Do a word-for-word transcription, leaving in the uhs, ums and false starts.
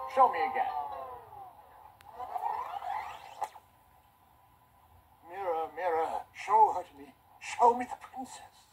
Show me again. Mirror, mirror, show her to me. Show me the princess.